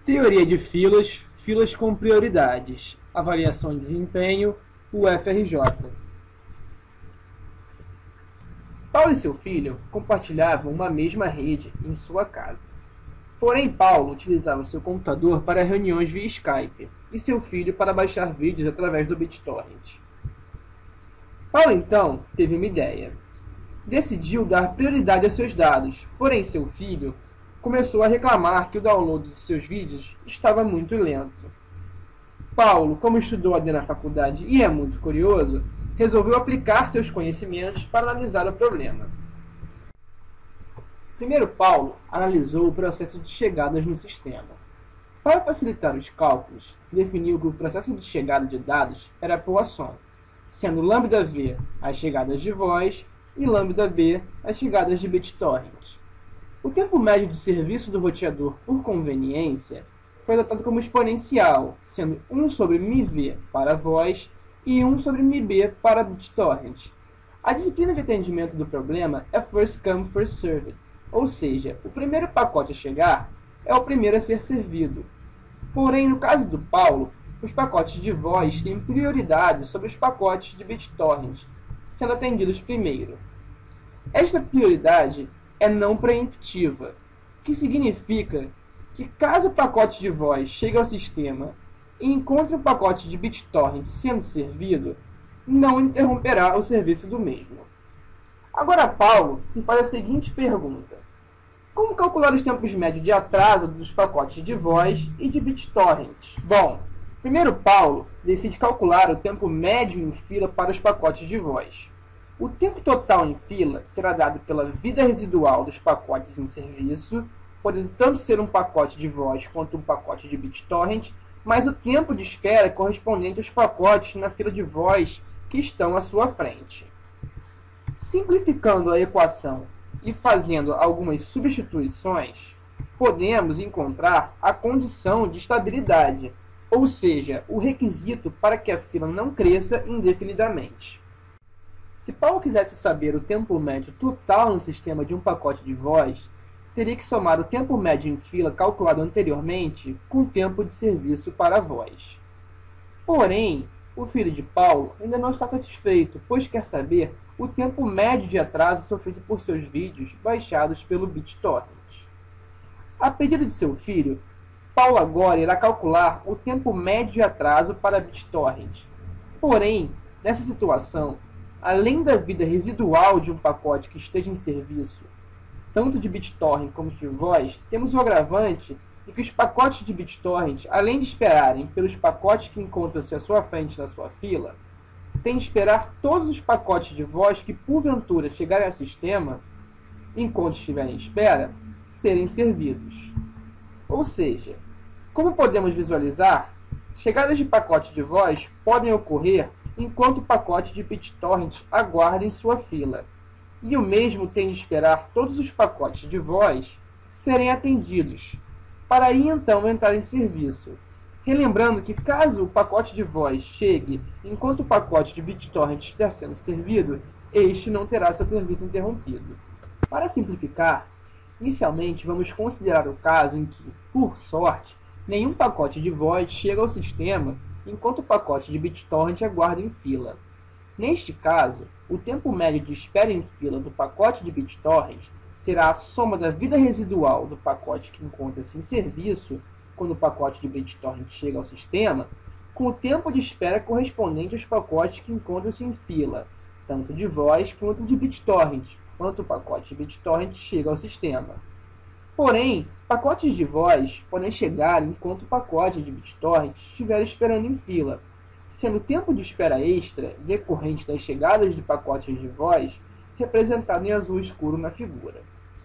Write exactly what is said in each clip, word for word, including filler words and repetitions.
Teoria de filas, filas com prioridades, avaliação de desempenho, U F R J. Paulo e seu filho compartilhavam uma mesma rede em sua casa. Porém, Paulo utilizava seu computador para reuniões via Skype e seu filho para baixar vídeos através do BitTorrent. Paulo, então, teve uma ideia. Decidiu dar prioridade aos seus dados, porém seu filho começou a reclamar que o download de seus vídeos estava muito lento. Paulo, como estudou A D na faculdade e é muito curioso, resolveu aplicar seus conhecimentos para analisar o problema. Primeiro, Paulo analisou o processo de chegadas no sistema. Para facilitar os cálculos, definiu que o processo de chegada de dados era Poisson, sendo lambda V as chegadas de voz e lambda B as chegadas de BitTorrent. O tempo médio de serviço do roteador por conveniência foi adotado como exponencial, sendo um sobre μV para voz e um sobre μB para BitTorrent. A disciplina de atendimento do problema é first come, first served, ou seja, o primeiro pacote a chegar é o primeiro a ser servido. Porém, no caso do Paulo, os pacotes de voz têm prioridade sobre os pacotes de BitTorrent, sendo atendidos primeiro. Esta prioridade é não preemptiva, o que significa que caso o pacote de voz chegue ao sistema e encontre o pacote de BitTorrent sendo servido, não interromperá o serviço do mesmo. Agora Paulo se faz a seguinte pergunta: como calcular os tempos médios de atraso dos pacotes de voz e de BitTorrent? Bom, primeiro Paulo decide calcular o tempo médio em fila para os pacotes de voz. O tempo total em fila será dado pela vida residual dos pacotes em serviço, podendo tanto ser um pacote de voz quanto um pacote de BitTorrent, mas o tempo de espera correspondente aos pacotes na fila de voz que estão à sua frente. Simplificando a equação e fazendo algumas substituições, podemos encontrar a condição de estabilidade, ou seja, o requisito para que a fila não cresça indefinidamente. Se Paulo quisesse saber o tempo médio total no sistema de um pacote de voz, teria que somar o tempo médio em fila calculado anteriormente com o tempo de serviço para a voz. Porém, o filho de Paulo ainda não está satisfeito, pois quer saber o tempo médio de atraso sofrido por seus vídeos baixados pelo BitTorrent. A pedido de seu filho, Paulo agora irá calcular o tempo médio de atraso para BitTorrent. Porém, nessa situação, além da vida residual de um pacote que esteja em serviço, tanto de BitTorrent como de voz, temos o agravante de que os pacotes de BitTorrent, além de esperarem pelos pacotes que encontram-se à sua frente na sua fila, têm de esperar todos os pacotes de voz que porventura chegarem ao sistema, enquanto estiverem em espera, serem servidos. Ou seja, como podemos visualizar, chegadas de pacote de voz podem ocorrer enquanto o pacote de BitTorrent aguarda em sua fila, e o mesmo tem de esperar todos os pacotes de voz serem atendidos, para aí então entrar em serviço. Relembrando que caso o pacote de voz chegue enquanto o pacote de BitTorrent estiver sendo servido, este não terá seu serviço interrompido. Para simplificar, inicialmente vamos considerar o caso em que, por sorte, nenhum pacote de voz chega ao sistema enquanto o pacote de BitTorrent aguarda em fila. Neste caso, o tempo médio de espera em fila do pacote de BitTorrent será a soma da vida residual do pacote que encontra-se em serviço quando o pacote de BitTorrent chega ao sistema, com o tempo de espera correspondente aos pacotes que encontram-se em fila, tanto de voz quanto de BitTorrent, quando o pacote de BitTorrent chega ao sistema. Porém, pacotes de voz podem chegar enquanto o pacote de BitTorrent estiver esperando em fila, sendo o tempo de espera extra decorrente das chegadas de pacotes de voz representado em azul escuro na figura.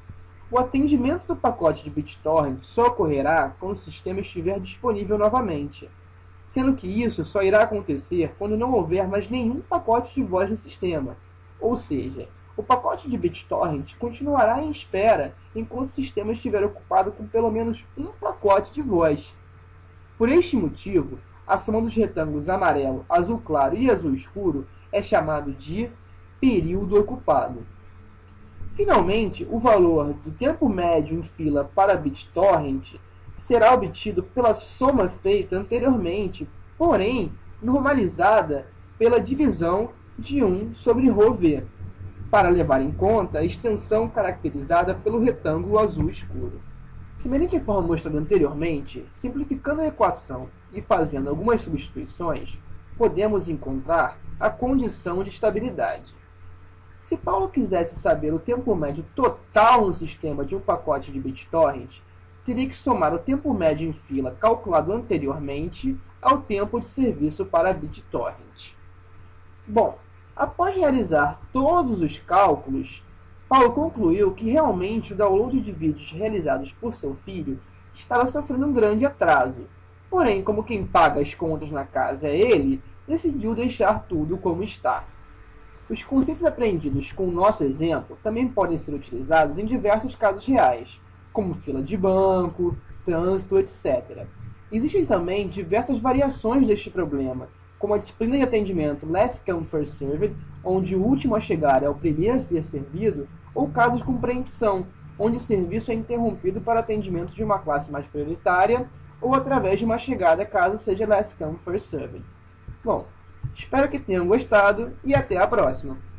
O atendimento do pacote de BitTorrent só ocorrerá quando o sistema estiver disponível novamente, sendo que isso só irá acontecer quando não houver mais nenhum pacote de voz no sistema, ou seja, o pacote de BitTorrent continuará em espera enquanto o sistema estiver ocupado com pelo menos um pacote de voz. Por este motivo, a soma dos retângulos amarelo, azul claro e azul escuro é chamado de período ocupado. Finalmente, o valor do tempo médio em fila para BitTorrent será obtido pela soma feita anteriormente, porém normalizada pela divisão de um sobre ρv, para levar em conta a extensão caracterizada pelo retângulo azul escuro. Semelhante à forma mostrada anteriormente, simplificando a equação e fazendo algumas substituições, podemos encontrar a condição de estabilidade. Se Paulo quisesse saber o tempo médio total no sistema de um pacote de BitTorrent, teria que somar o tempo médio em fila calculado anteriormente ao tempo de serviço para BitTorrent. Bom, após realizar todos os cálculos, Paulo concluiu que realmente o download de vídeos realizados por seu filho estava sofrendo um grande atraso. Porém, como quem paga as contas na casa é ele, decidiu deixar tudo como está. Os conceitos aprendidos com o nosso exemplo também podem ser utilizados em diversos casos reais, como fila de banco, trânsito, etcétera. Existem também diversas variações deste problema, como a disciplina de atendimento Last Come First Served, onde o último a chegar é o primeiro a ser servido, ou casos com preempção, onde o serviço é interrompido para atendimento de uma classe mais prioritária, ou através de uma chegada caso seja Last Come First Served. Bom, espero que tenham gostado e até a próxima!